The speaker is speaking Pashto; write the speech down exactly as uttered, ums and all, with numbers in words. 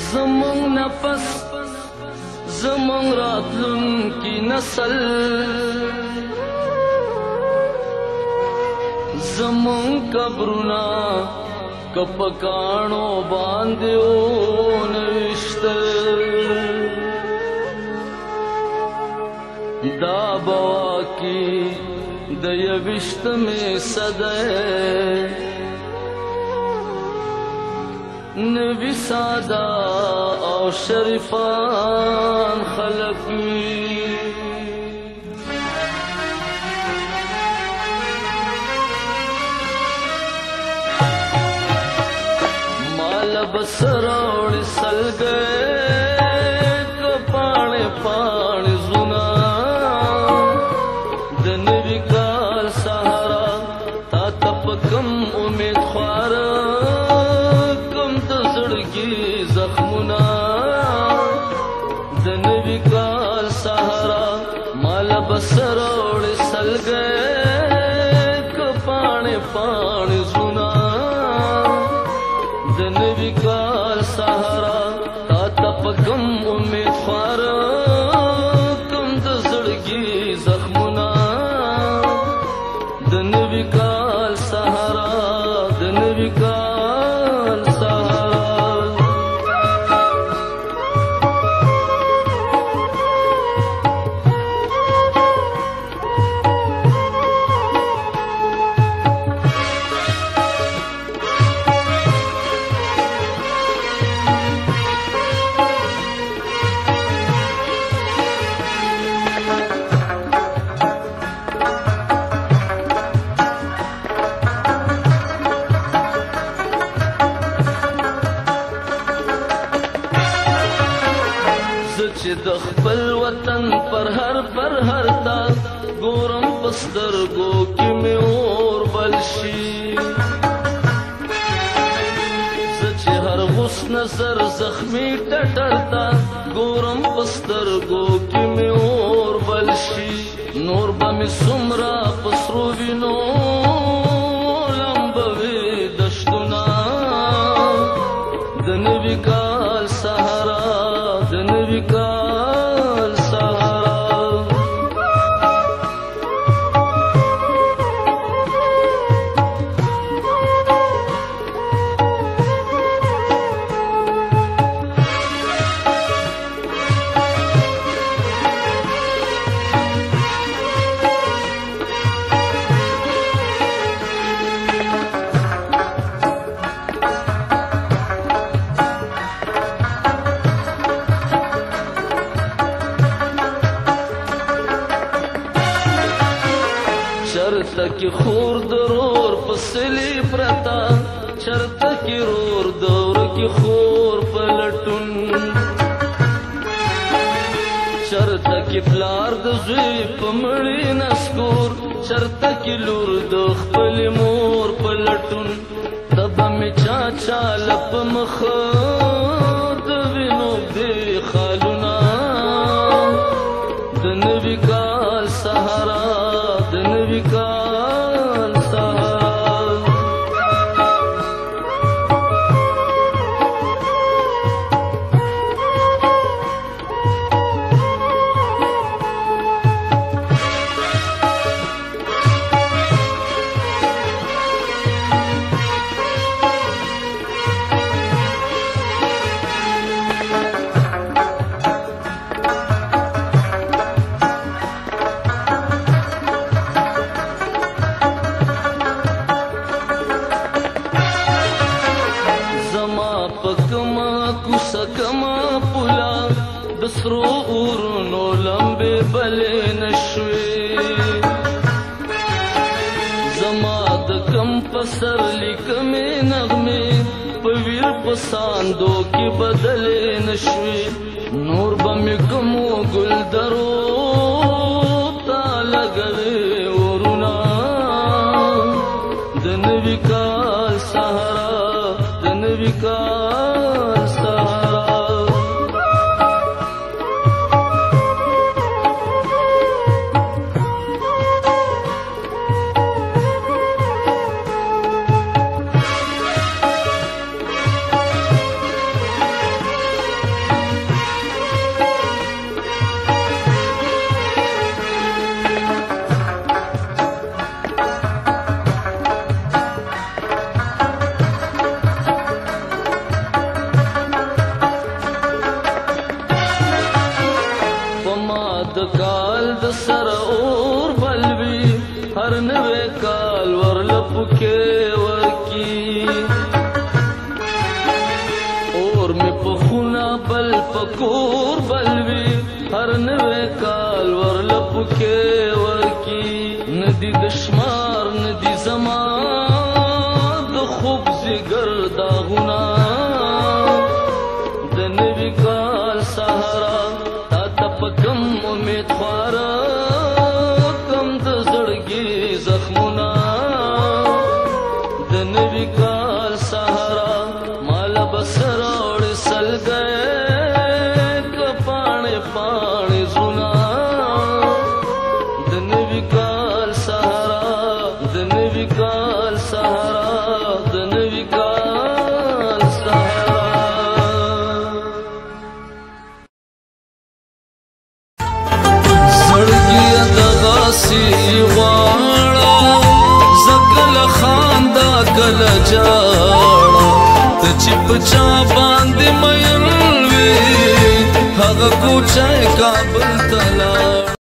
زمون نفس زمون راتلون کی نسل زمون قبرنا کپکانو باندیو نوشتل دا بوا کی د یوشت میں صدے نبی سادا او شریفان خلق وی مال بسروڑ سل گئے تو پانے پانے زنا دن وکال سہارا تا تپ کم امید خوارا زخمنا دن وکال سہارا مال بسروڑ سل گئے پانے پانے سنا دن وکال سہارا تا تپ کم امید خوارا کم دزڑگی زخمنا دن وکال سہارا دن وکال سہارا د خپل وطن پر هر پر هر تا ګورم پسترګو کې مې اور بل شي زه چې هر غوس نظر زخمي ټټر تا ګورم پسترګو کې مې اور بل شي نور به مې څومره په سرو وینو لمبوي دشتونه د نوي کال سهارا د نوي کال سهارا چرته کی خور درور پسلی پرتا چرته کی رور دور کی خور پلټون چرته کی پلار د زوی پمړی نسکور چرته کی لور د خپل مور پلټون تب می چا چا لپ مخ د وینو دی خالونا د نوی کال سهارا د نوی کال سهارا کما پولا دسرو اورنو لمبے بلے نشوی زما د کم پسر لکمی نغمی پویر پساندو کی بدلے نشوی نور بمی کمو گل درو تا لگوی اورونا د نوی کال سهارا د نوی کال سهارا بکور بلوی هر نوے کال ورلپ کے ورکی ندی دشمار ندی زمان د خوب زگر داغونا د نوی کال سہارا تا تپکم امید خوارا کم د زړګي زخمونا د نوی کال سہارا مال بسر اور سل گئے کپانے پانے زنا د نوی کال سہارا د نوی کال سہارا د نوی کال سہارا زړګي دغاسي غواړه زکل خاندا کل جاړه ته چې پچا باندې مېن وي هغه کوچه کابل ته لاړ